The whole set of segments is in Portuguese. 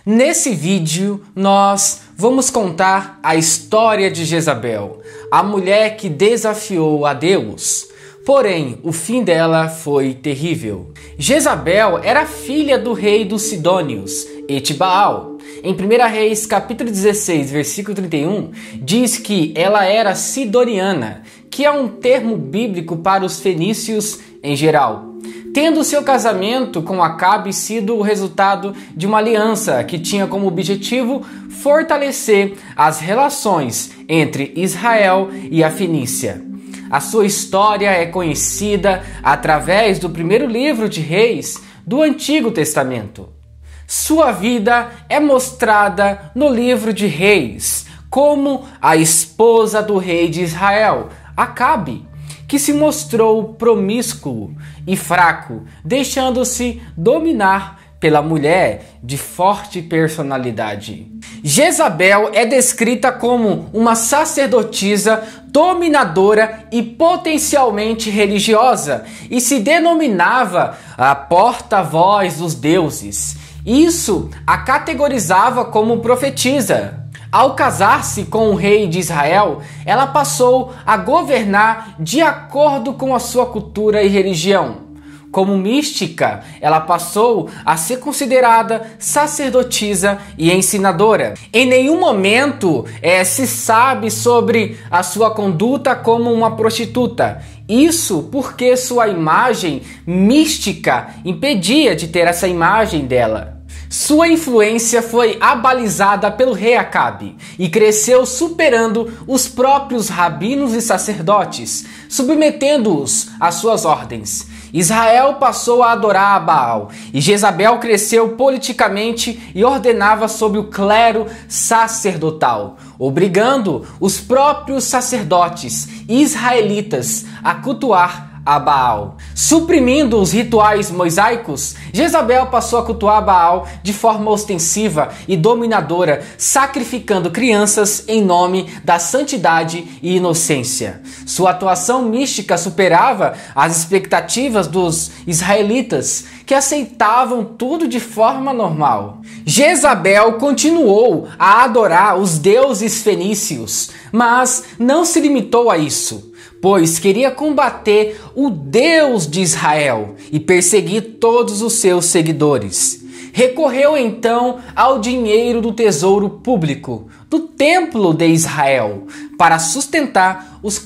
Nesse vídeo, nós vamos contar a história de Jezabel, a mulher que desafiou a Deus. Porém, o fim dela foi terrível. Jezabel era filha do rei dos Sidônios, Etibaal. Em 1 Reis, capítulo 16, versículo 31, diz que ela era sidoniana, que é um termo bíblico para os fenícios em geral, tendo seu casamento com Acabe sido o resultado de uma aliança que tinha como objetivo fortalecer as relações entre Israel e a Fenícia. A sua história é conhecida através do primeiro livro de Reis do Antigo Testamento. Sua vida é mostrada no livro de Reis como a esposa do rei de Israel, Acabe, que se mostrou promíscuo e fraco, deixando-se dominar pela mulher de forte personalidade. Jezabel é descrita como uma sacerdotisa dominadora e potencialmente religiosa e se denominava a porta-voz dos deuses. Isso a categorizava como profetisa. Ao casar-se com o rei de Israel, ela passou a governar de acordo com a sua cultura e religião. Como mística, ela passou a ser considerada sacerdotisa e ensinadora. Em nenhum momento se sabe sobre a sua conduta como uma prostituta. Isso porque sua imagem mística impedia de ter essa imagem dela. Sua influência foi abalizada pelo rei Acabe e cresceu superando os próprios rabinos e sacerdotes, submetendo-os às suas ordens. Israel passou a adorar a Baal e Jezabel cresceu politicamente e ordenava sobre o clero sacerdotal, obrigando os próprios sacerdotes israelitas a cultuar a Baal. Suprimindo os rituais mosaicos, Jezabel passou a cultuar Baal de forma ostensiva e dominadora, sacrificando crianças em nome da santidade e inocência. Sua atuação mística superava as expectativas dos israelitas, que aceitavam tudo de forma normal. Jezabel continuou a adorar os deuses fenícios, mas não se limitou a isso, pois queria combater o Deus de Israel e perseguir todos os seus seguidores. Recorreu então ao dinheiro do tesouro público do Templo de Israel para sustentar os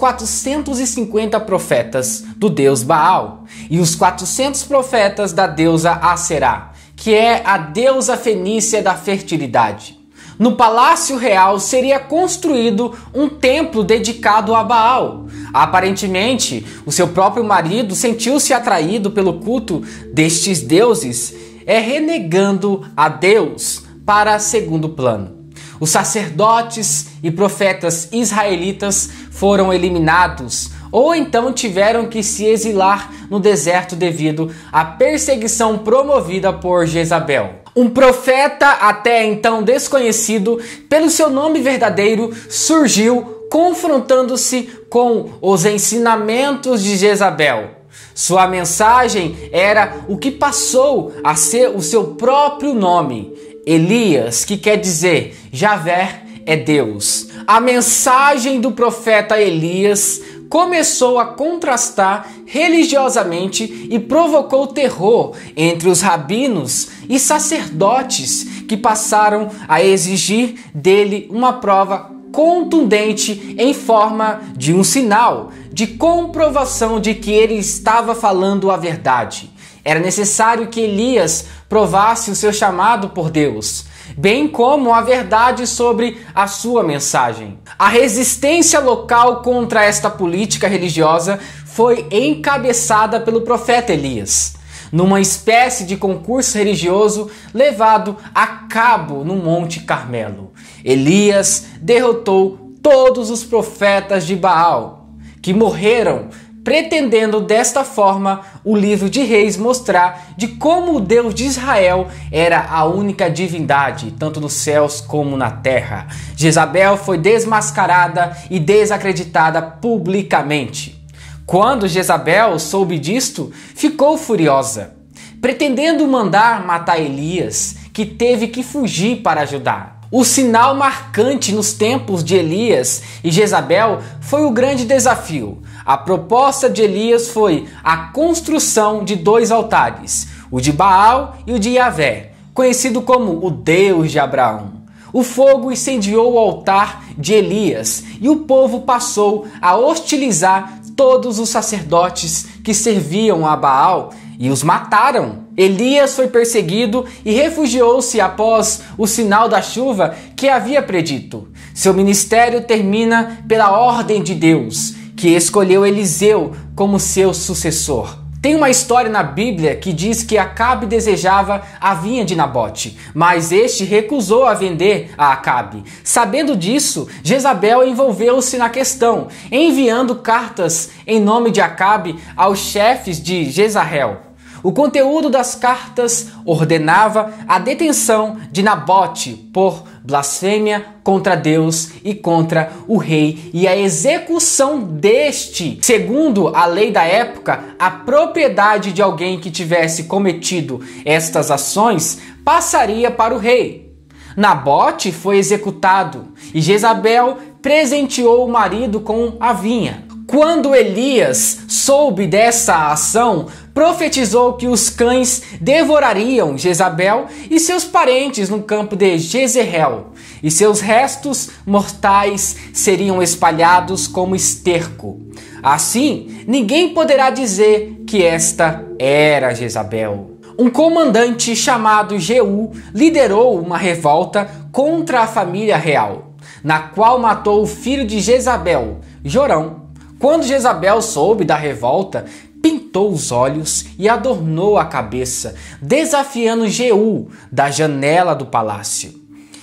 450 profetas do deus Baal e os 400 profetas da deusa Aserá, que é a deusa fenícia da fertilidade. No palácio real seria construído um templo dedicado a Baal. Aparentemente, o seu próprio marido sentiu-se atraído pelo culto destes deuses, renegando a Deus para segundo plano. Os sacerdotes e profetas israelitas foram eliminados, ou então tiveram que se exilar no deserto devido à perseguição promovida por Jezabel. Um profeta até então desconhecido pelo seu nome verdadeiro surgiu confrontando-se com os ensinamentos de Jezabel. Sua mensagem era o que passou a ser o seu próprio nome, Elias, que quer dizer Javé é Deus. A mensagem do profeta Elias começou a contrastar religiosamente e provocou terror entre os rabinos e sacerdotes, que passaram a exigir dele uma prova contundente em forma de um sinal de comprovação de que ele estava falando a verdade. Era necessário que Elias provasse o seu chamado por Deus, bem como a verdade sobre a sua mensagem. A resistência local contra esta política religiosa foi encabeçada pelo profeta Elias, numa espécie de concurso religioso levado a cabo no Monte Carmelo. Elias derrotou todos os profetas de Baal, que morreram, pretendendo desta forma o livro de Reis mostrar de como o Deus de Israel era a única divindade, tanto nos céus como na terra. Jezabel foi desmascarada e desacreditada publicamente. Quando Jezabel soube disto, ficou furiosa, pretendendo mandar matar Elias, que teve que fugir para ajudar. O sinal marcante nos tempos de Elias e Jezabel foi o grande desafio. A proposta de Elias foi a construção de 2 altares, o de Baal e o de Yahvé, conhecido como o Deus de Abraão. O fogo incendiou o altar de Elias e o povo passou a hostilizar todos os sacerdotes que serviam a Baal e os mataram. Elias foi perseguido e refugiou-se após o sinal da chuva que havia predito. Seu ministério termina pela ordem de Deus, que escolheu Eliseu como seu sucessor. Tem uma história na Bíblia que diz que Acabe desejava a vinha de Nabote, mas este recusou a vender a Acabe. Sabendo disso, Jezabel envolveu-se na questão, enviando cartas em nome de Acabe aos chefes de Jezreel. O conteúdo das cartas ordenava a detenção de Nabote por blasfêmia contra Deus e contra o rei e a execução deste. Segundo a lei da época, a propriedade de alguém que tivesse cometido estas ações passaria para o rei. Nabote foi executado e Jezabel presenteou o marido com a vinha. Quando Elias soube dessa ação, profetizou que os cães devorariam Jezabel e seus parentes no campo de Jezreel, e seus restos mortais seriam espalhados como esterco. Assim, ninguém poderá dizer que esta era Jezabel. Um comandante chamado Jeú liderou uma revolta contra a família real, na qual matou o filho de Jezabel, Jorão. Quando Jezabel soube da revolta, pintou os olhos e adornou a cabeça, desafiando Jeú da janela do palácio.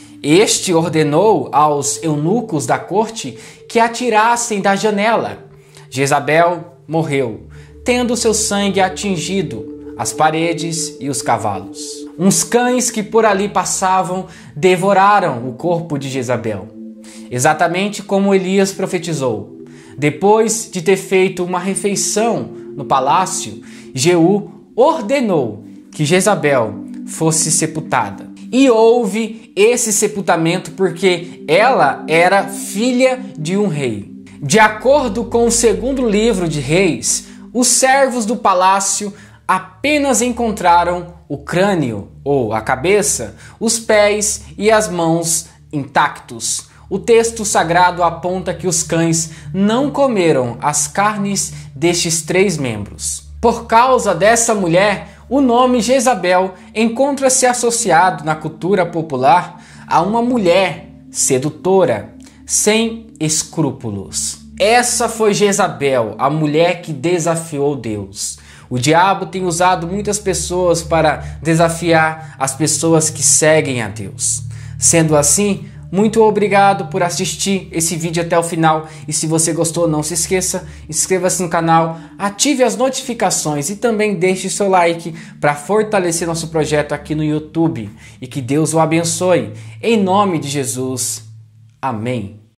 Este ordenou aos eunucos da corte que atirassem da janela. Jezabel morreu, tendo seu sangue atingido as paredes e os cavalos. Uns cães que por ali passavam devoraram o corpo de Jezabel, exatamente como Elias profetizou. Depois de ter feito uma refeição no palácio, Jeú ordenou que Jezabel fosse sepultada. E houve esse sepultamento porque ela era filha de um rei. De acordo com o 2º livro de Reis, os servos do palácio apenas encontraram o crânio, ou a cabeça, os pés e as mãos intactos. O texto sagrado aponta que os cães não comeram as carnes destes 3 membros. Por causa dessa mulher, o nome Jezabel encontra-se associado na cultura popular a uma mulher sedutora, sem escrúpulos. Essa foi Jezabel, a mulher que desafiou Deus. O diabo tem usado muitas pessoas para desafiar as pessoas que seguem a Deus. Sendo assim, muito obrigado por assistir esse vídeo até o final e se você gostou, não se esqueça, inscreva-se no canal, ative as notificações e também deixe seu like para fortalecer nosso projeto aqui no YouTube e que Deus o abençoe. Em nome de Jesus, amém.